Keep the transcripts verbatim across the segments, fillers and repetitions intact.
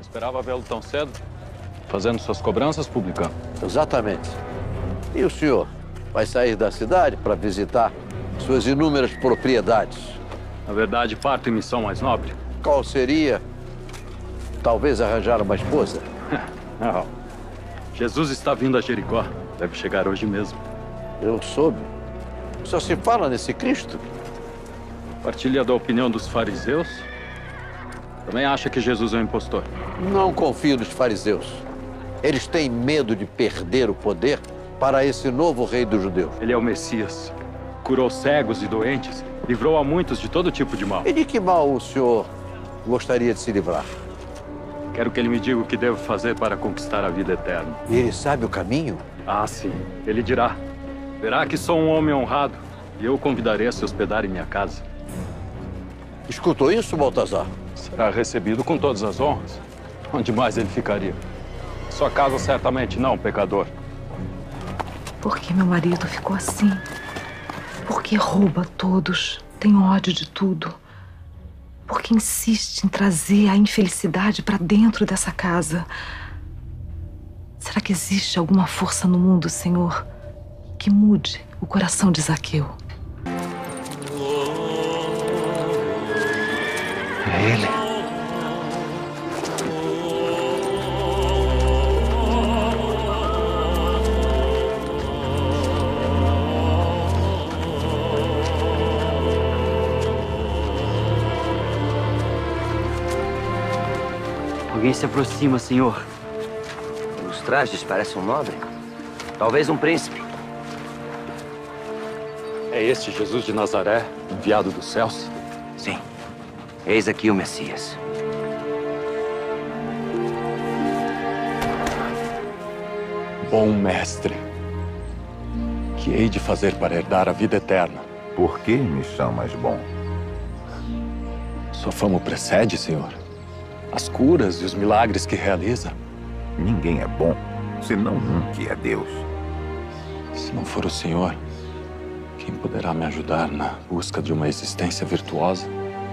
Não esperava vê-lo tão cedo, fazendo suas cobranças, publicano. Exatamente. E o senhor vai sair da cidade para visitar suas inúmeras propriedades? Na verdade, parto em missão mais nobre. Qual seria? Talvez arranjar uma esposa? Não. Jesus está vindo a Jericó. Deve chegar hoje mesmo. Eu soube. Só se fala nesse Cristo? Partilha da opinião dos fariseus? Também acha que Jesus é um impostor? Não confio nos fariseus. Eles têm medo de perder o poder para esse novo rei dos judeus. Ele é o Messias. Curou cegos e doentes. Livrou a muitos de todo tipo de mal. E de que mal o senhor gostaria de se livrar? Quero que ele me diga o que devo fazer para conquistar a vida eterna. E ele sabe o caminho? Ah, sim. Ele dirá. Verá que sou um homem honrado e eu o convidarei a se hospedar em minha casa. Escutou isso, Baltazar? Será recebido com todas as honras. Onde mais ele ficaria? Sua casa certamente não, pecador. Por que meu marido ficou assim? Por que rouba a todos? Tem ódio de tudo? Por que insiste em trazer a infelicidade para dentro dessa casa? Será que existe alguma força no mundo, Senhor, que mude o coração de Zaqueu? É ele. Alguém se aproxima, senhor. Os trajes parecem um nobre. Talvez um príncipe. É este Jesus de Nazaré, enviado dos céus? Sim. Eis aqui o Messias. Bom mestre, que hei de fazer para herdar a vida eterna? Por que me chamas bom? Sua fama o precede, senhor. As curas e os milagres que realiza. Ninguém é bom, senão um que é Deus. Se não for o senhor, quem poderá me ajudar na busca de uma existência virtuosa?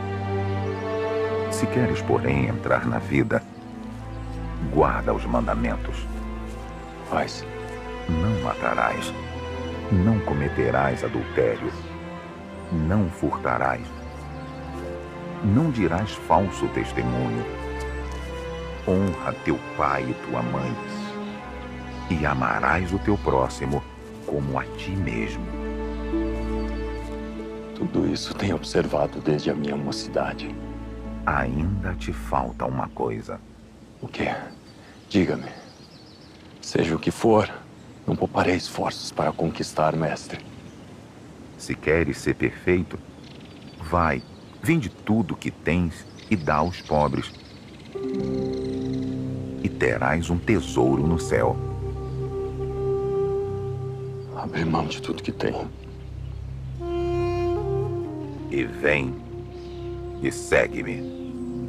Se queres, porém, entrar na vida, guarda os mandamentos. Quais? Não matarás. Não cometerás adultério. Não furtarás. Não dirás falso testemunho. Honra teu pai e tua mãe. E amarás o teu próximo como a ti mesmo. Tudo isso tenho observado desde a minha mocidade. Ainda te falta uma coisa. O quê? Diga-me. Seja o que for, não pouparei esforços para conquistar, mestre. Se queres ser perfeito, vai, vende tudo que tens e dá aos pobres. E terás um tesouro no céu. Abre mão de tudo que tenho. E vem e segue-me.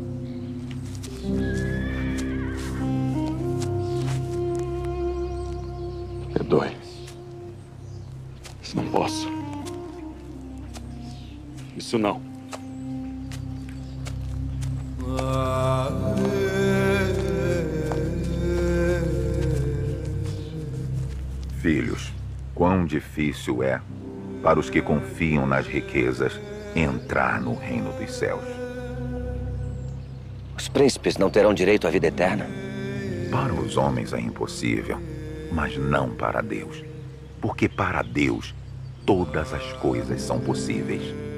Perdoe. Isso não posso. Isso não. Filhos, quão difícil é para os que confiam nas riquezas entrar no reino dos céus. Os príncipes não terão direito à vida eterna? Para os homens é impossível, mas não para Deus. Porque para Deus todas as coisas são possíveis.